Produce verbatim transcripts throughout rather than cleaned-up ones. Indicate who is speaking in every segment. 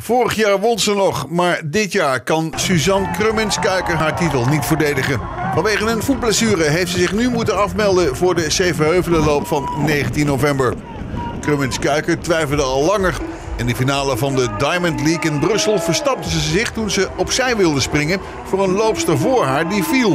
Speaker 1: Vorig jaar won ze nog, maar dit jaar kan Suzanne Krummins-Kuiker haar titel niet verdedigen. Vanwege een voetblessure heeft ze zich nu moeten afmelden voor de Zevenheuvelenloop van negentien november. Krummins-Kuiker twijfelde al langer. In de finale van de Diamond League in Brussel verstapte ze zich toen ze opzij wilde springen voor een loopster voor haar die viel.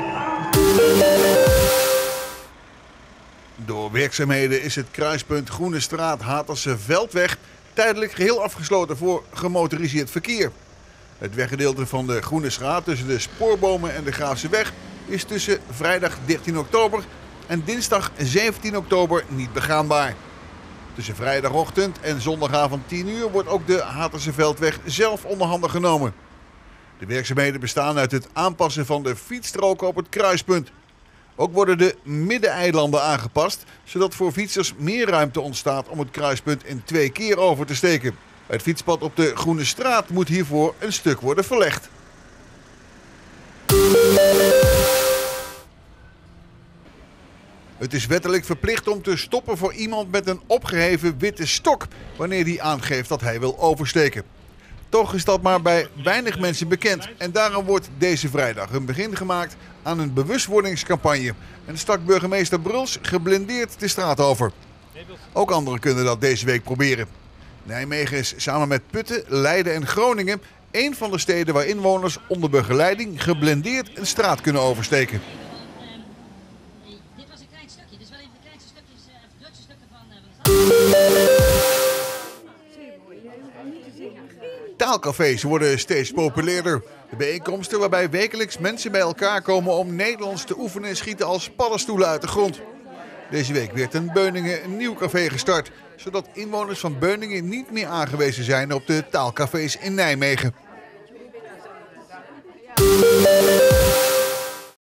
Speaker 1: Door werkzaamheden is het kruispunt Groene Straat Haterse Veldweg tijdelijk geheel afgesloten voor gemotoriseerd verkeer. Het weggedeelte van de Groene Straat tussen de Spoorbomen en de Graafseweg is tussen vrijdag dertien oktober en dinsdag zeventien oktober niet begaanbaar. Tussen vrijdagochtend en zondagavond tien uur wordt ook de Haterse Veldweg zelf onder handen genomen. De werkzaamheden bestaan uit het aanpassen van de fietsstroken op het kruispunt. Ook worden de middeneilanden aangepast, zodat voor fietsers meer ruimte ontstaat om het kruispunt in twee keer over te steken. Het fietspad op de Groene Straat moet hiervoor een stuk worden verlegd. Het is wettelijk verplicht om te stoppen voor iemand met een opgeheven witte stok wanneer hij aangeeft dat hij wil oversteken. Toch is dat maar bij weinig mensen bekend en daarom wordt deze vrijdag een begin gemaakt aan een bewustwordingscampagne. En stak burgemeester Bruls geblindeerd de straat over. Ook anderen kunnen dat deze week proberen. Nijmegen is samen met Putten, Leiden en Groningen één van de steden waar inwoners onder begeleiding geblindeerd een straat kunnen oversteken.
Speaker 2: Dit was een klein stukje, dus wel even de kleinste stukjes, uh, de drukste stukken van, uh, van de
Speaker 1: Taalcafés worden steeds populairder. De bijeenkomsten waarbij wekelijks mensen bij elkaar komen om Nederlands te oefenen schieten als paddenstoelen uit de grond. Deze week werd in Beuningen een nieuw café gestart, zodat inwoners van Beuningen niet meer aangewezen zijn op de taalcafés in Nijmegen.